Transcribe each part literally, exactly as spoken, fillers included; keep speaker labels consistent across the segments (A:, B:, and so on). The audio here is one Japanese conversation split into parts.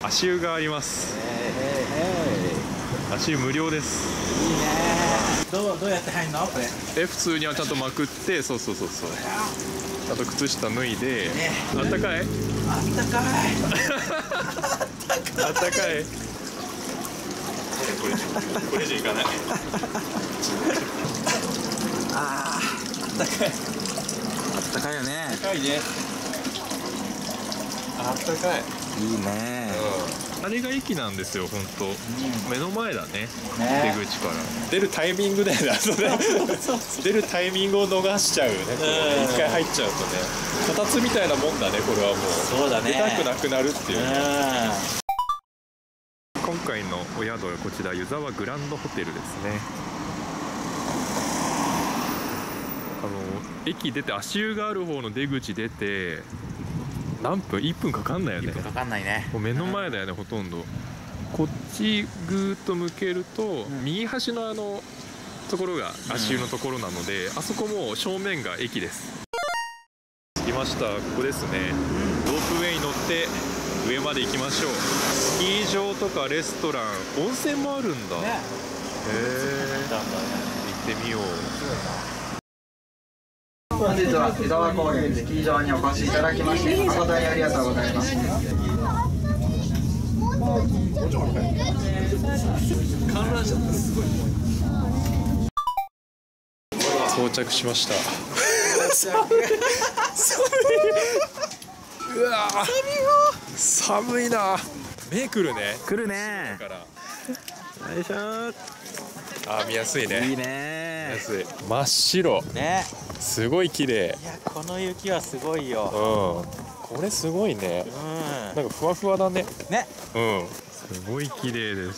A: 足湯があります。足湯無料です。
B: いいね。どうどうやって入るのこれ？
A: え、普通にはちゃんとまくって、そうそうそうそう。ちゃんと靴下脱いで、あったかい？
B: あったかい。
A: あったかい。これこれじゃいかない。
B: ああ、あったかい。あったかいよね。
A: あったかいね。あったかい。
B: いいね。
A: あれが駅なんですよ、本当。目の前だね。
B: ね。
A: 出口から。出るタイミングだよね。出るタイミングを逃しちゃうよね。一回入っちゃうとね。こたつみたいなもんだね、これはもう。
B: そうだね。
A: 出たくなくなるっていうね。今回のお宿はこちら湯沢グランドホテルですね。あの駅出て足湯がある方の出口出て何分？いっぷんかかんないよね。いっぷん
B: かかんないね。
A: もう目の前だよね、ほとんど。こっちぐーっと向けると、うん、右端のあのところが足湯のところなので、うん、あそこも正面が駅です。着きました。ここですね。ロープウェイに乗って上まで行きましょう。スキー場とかレストラン、温泉もあるんだ。ね、へえ。行ってみよう。
C: 本日は湯沢高原スキー場にお越しいただきまして誠にありがとうございます。
A: 到着しました。うわー、寒いな。目くるね。
B: くるね。よいしょー。
A: あ、見やすいね。
B: いいね。
A: 見やすい。真っ白。ね。すごい綺麗。
B: いや、この雪はすごいよ。
A: うん。これすごいね。うん。なんかふわふわだね。ね。うん。すごい綺麗です。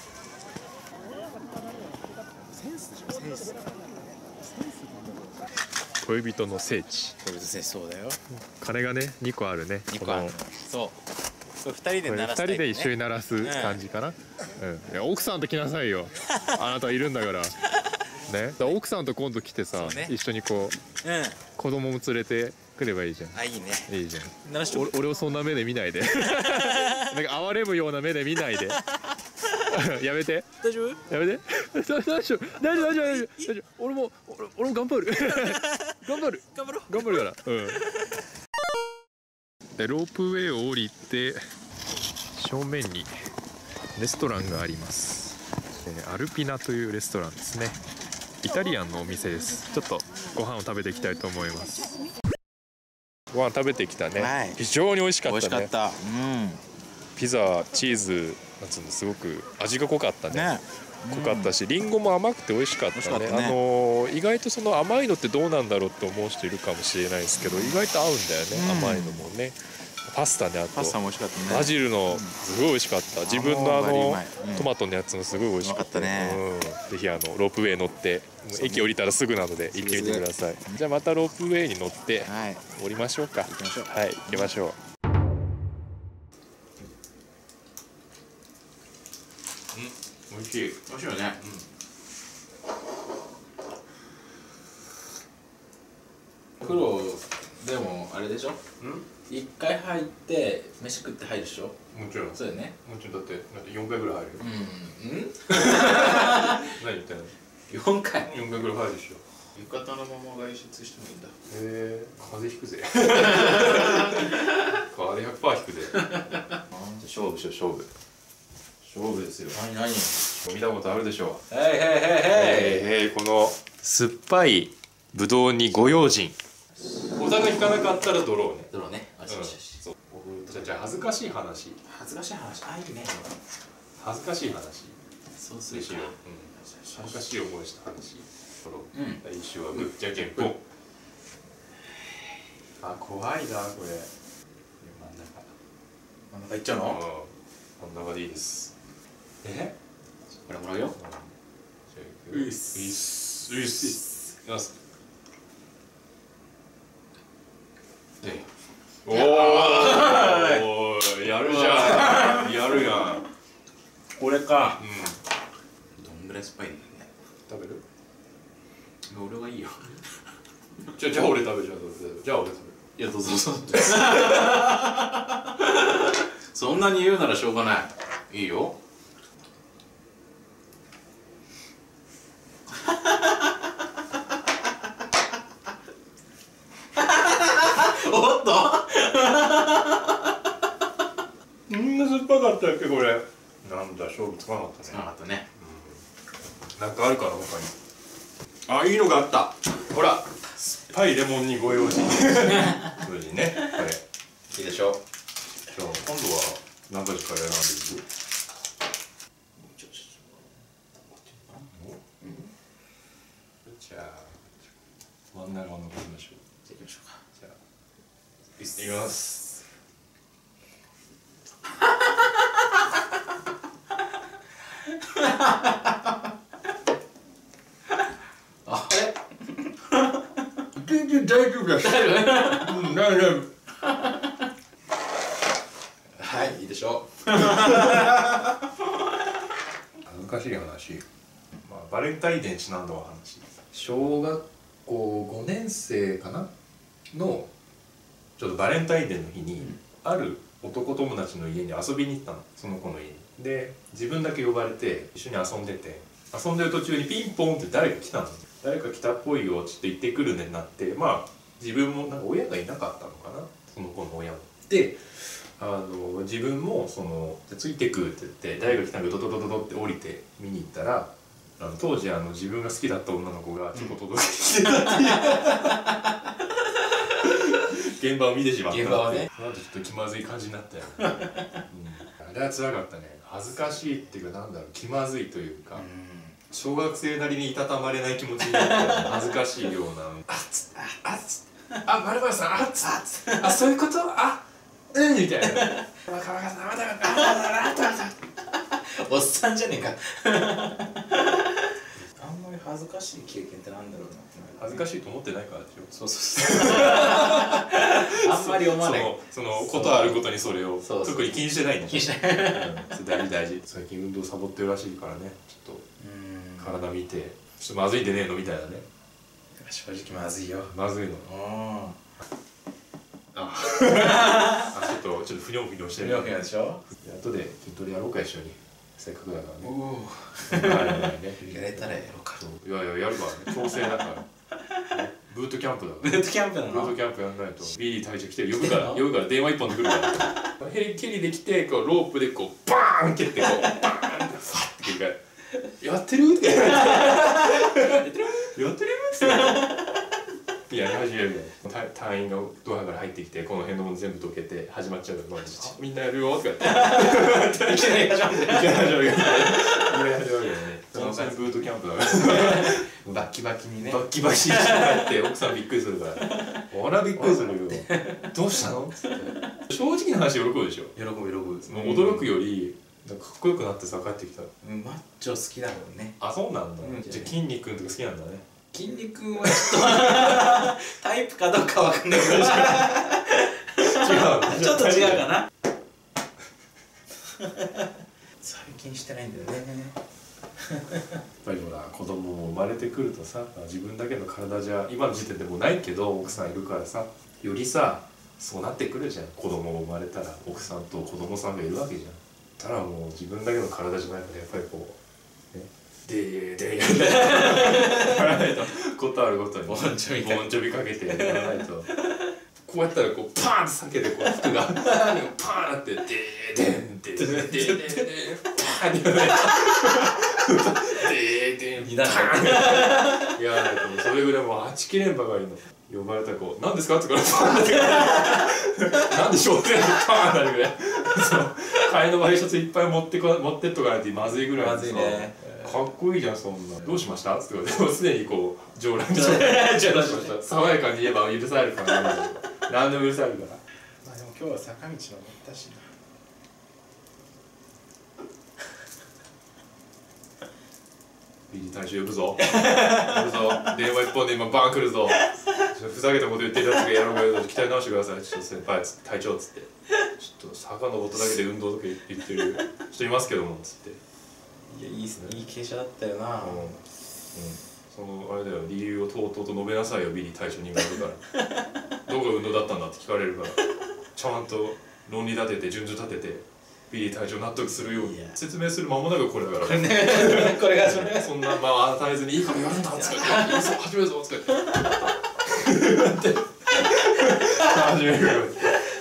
A: センスでしょ、センス。恋人の聖地。
B: 恋人聖地、そうだよ。
A: 鐘がね、にこあるね。
B: にこある。そう。二人で鳴らすタイプね。二人で一緒に鳴らす感じかな。うん。いや、奥さんと来なさいよ。あなたいるんだから。ね。奥さんと今度来てさ、一緒にこう、うん、子供も連れてくればいいじゃん。 あ、いいね。
A: いいじゃん。俺、俺をそんな目で見ないで。なんか哀れむような目で見ないで。やめて。
B: 大丈夫？
A: やめて。大丈夫。大丈夫。大丈夫。大丈夫。大丈夫。俺も、俺、俺も頑張る。頑張る。
B: 頑張ろう。
A: 頑張るから。うん。で、ロープウェイを降りて正面にレストランがあります。アルピナというレストランですね。イタリアンのお店です。ちょっとご飯を食べていきたいと思います。ご飯食べてきたね、はい、非常に美味しかったね。美味しかった、うん、ピザ、チーズなんつうの、すごく味が濃かったね。ね、濃かったし、リンゴも甘くて美味しかったね。あのー、意外とその甘いのってどうなんだろうって思う人いるかもしれないですけど、意外と合うんだよね、うん、甘いのもね。パスタね、あとパスタも美味しかったね。バジルのすごい美味しかった。自分のあのトマトのやつもすごい美味しかったね。ぜひあのロープウェイ乗って駅降りたらすぐなので行ってみてください。じゃあまたロープウェイに乗って降りましょうか。はい、行きましょう。うん、美味しい。美味しいよね。
B: 黒でもあれでしょ。一回入って飯食って入るでしょ。
A: もちろん。
B: そうだよね。
A: もちろん、だってだって四回ぐらい入るよ。うん。うん？何言ってんの？
B: 四回。
A: 四回ぐらい入るでしょ。
B: 浴衣のまま外出してもいいんだ。へ
A: え、風邪ひくぜ。風邪ひゃくパーセントひくぜ。勝負しよう、勝負。勝負ですよ。
B: 何何？
A: 見たことあるでしょう。
B: へいへいへいへい。
A: へい、この酸っぱいぶどうにご用心。お互い引かなかったらドローね。
B: ドローね。あ、そうそうそう。
A: じゃあ、じゃあ恥ずかしい話。
B: 恥ずかしい話。あ、いいね。
A: 恥ずかしい話。
B: そうするか。
A: うん。恥ずかしい思いした話。ドロー。うん。第一週はグー、じゃんけんぽん。あ、怖いな、これ。真ん中。
B: 真ん中いっちゃうの？
A: 真ん中でいいです。え？
B: これもらうよ。
A: ういっす。ういっす。ういっす。いきます。おお、やるじゃん。やるやん。
B: これか。うん。どんぐらい酸っぱいんだよね。
A: 食べる？
B: 俺はいいよ。
A: じゃあ、じゃあ俺食べる。じゃあ俺食べる。じゃあ俺食べる。
B: いや、どうぞどうぞ。
D: そんなに言うならしょうがない。いいよ。おっと
B: みんな酸っぱかったっけこれ。なんだ勝負つかなかったね。
D: つかなかったね。
B: なんかあるかな他に。あ、いいのがあった。ほら、酸っぱいレモンにご用心。数字ね。これ。
D: いいでしょう。
B: じゃあ今度は何かから選んでいく？じゃあ真ん中を残しましょう。
D: じゃあ行きましょうか。
B: じゃあいきます。
D: あれ？
B: 全然大丈夫だ。大丈夫？うん、大丈夫。
D: はい、いいでしょう。
B: 恥ずかしい話。まあバレンタインデーにちなんだお話。小学校ごねん生かなのちょっとバレンタインデーの日に、うん、ある男友達の家に遊びに行ったの。その子の家に。で自分だけ呼ばれて一緒に遊んでて、遊んでる途中にピンポンって誰か来たの。誰か来たっぽいよ、ちょっと行ってくるねになって、まあ自分もなんか親がいなかったのかな、その子の親も。であの自分もその「ついてく」って言って誰が来たんかドドドドドって降りて見に行ったら、あの当時あの自分が好きだった女の子がチョコ届けてきてたっていう現場を見てしまった。
D: 現場はね。
B: その後ちょっと気まずい感じになったよ、うん、あれは辛かったね。恥ずかしいっていうかなんだろう、気まずいというか、うん、小学生なりにいたたまれない気持ちになって恥ずかしいようなあっつあっつあ、まるまるさんあっつあっつあ、そういうことあうんみたいな
D: おっさんじゃねえか。あんまり恥ずかしい経験ってなんだろうな。
B: 恥ずかしいと思ってないからでしょ。
D: そうそうそう。あんまり思わない。
B: そのことあるごとにそれを特に気にしてないんでしょ。気にしてない。大事大事。最近運動サボってるらしいからね。ちょっと体見てちょっとまずいんでねえのみたいなね。
D: 正直まずいよ。
B: まずいの。ああちょっとちょっとふにょふにょしてる。
D: ふにょふにょでしょ。
B: 後で筋トレやろうか一緒に。せっかくだからね。
D: おお。やれたらやろうか。
B: いやいややるからね。強制だから。ブートキャンプだから。
D: ブートキャンプなの？
B: ブートキャンプやんないと。ビリー隊長来て呼ぶから呼ぶから電話一本で来るから。ヘリ蹴りで来てこうロープでこうバーン蹴ってこうバーンってファッて切り替え。やってるってやってるやってるってやり始めるよ。隊員がドアから入ってきてこの辺のもの全部どけて始まっちゃうから、みんなやるよとか言っていきなり始まる。いきなり始まるよね。そのブートキャンプだから
D: バッキバキにね。
B: バッキバキにして帰って奥さんびっくりするから。俺はびっくりするよ。どうしたの？正直な話喜ぶでしょ。
D: 喜ぶ喜ぶ。
B: 驚くよりかっこよくなってさ帰ってきた。
D: マッチョ好きだもんね。
B: あ、そうなんだ。じゃあ筋肉とか好きなんだね。
D: 筋肉はちょっとタイプかどうかわかんないけど違う。ちょっと違うかな。最近してないんだよね。
B: やっぱりほら子供も生まれてくるとさ、自分だけの体じゃ今の時点でもうないけど奥さんいるからさ、よりさそうなってくるじゃん。子供が生まれたら奥さんと子供さんがいるわけじゃん。たらもう自分だけの体じゃないからやっぱりこうねでーでーやらないとことあるごとにボンチョビボンチョビかけてやらないとこうやったらこうパーンって裂けてこう服がパーンってでーでんでーでーでーでーパーンってやらないとでーでーパーンってやらないとそれぐらいもうはちきれんばかりの呼ばれたらこう「何ですか?」って言うからパーンってなんでしょうってパーンなるぐらいそう替えのワイシャツいっぱい持ってこ持ってっとかないとまずいぐらいのさ、
D: まずいね、
B: かっこいいじゃんそんな。どうしましたって言われてもすでにこう上乱上乱しました。爽やかに言えば許されるから何でも許されるから。
D: まあでも今日は坂道登ったしな。
B: ビリー隊長呼ぶぞ呼ぶぞ電話一本で今バーン来るぞふざけたこと言ってるやつがやろうがやろうが鍛え直してくださいちょっと先輩隊長っつってちょっと坂登っただけで運動とか言ってる人いますけどもっつって。
D: いやいいっすね、いい傾斜だったよな。うん、うん、
B: そのあれだよ理由をとうとうと述べなさいよビリー隊長に言われるからどこが運動だったんだって聞かれるからちゃんと
A: 論理立てて順序立ててビリー隊長納得するように
D: いや
A: 説明する間もなくこれだからね
D: これがそれ
A: そんなまあ与えずにいいからやるんだっつって「いいぞ始めるぞ」っつって始める。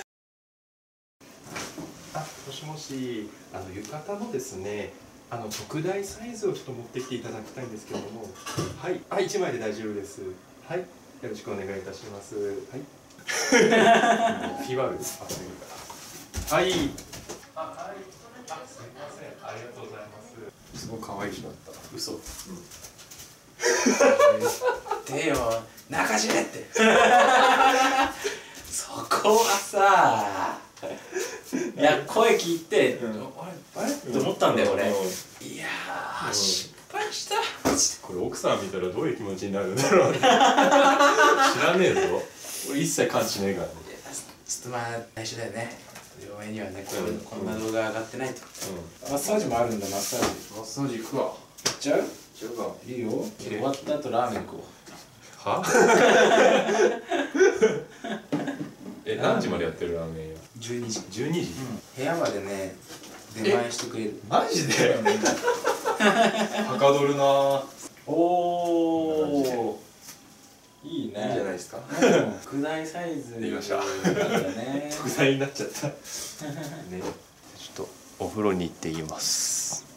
E: あ、もしもし、あの浴衣のですね、あの特大サイズをちょっと持ってきていただきたいんですけれども、はい、あ、一枚で大丈夫です。はい、よろしくお願いいたします。はい。フィバールです。はい。あ、はい。あ、すみません。ありがとうございます。
A: すごい可愛い人だった。
E: 嘘。
D: でよ、中島ってそこはさ、いや声聞いて、あれあれって思ったんだよ俺。いやー失敗した。
E: これ奥さん見たらどういう気持ちになるんだろうね。知らねえぞ。俺一切感知ねえからね。
D: ちょっとまあ内緒だよね。両面にはね、こうこんな動画上がってないと。マッサージもあるんだ、マッサージ。
A: マッサージ行くわ。
D: 行っちゃう？
A: 行っちゃうか。
D: いいよ。終わった後ラーメン食おう。
E: は？え、何時までやってるラーメン屋？
D: じゅうにじ。
E: じゅうにじ？
D: 部屋までね、出前してくれる。
E: マジで？はかどるなぁ。
D: おお。いいね。
E: いいんじゃないですか。
D: 特大サイズ。
E: できました。
D: ね。
E: 特大になっちゃった。ね。ちょっとお風呂に行っています。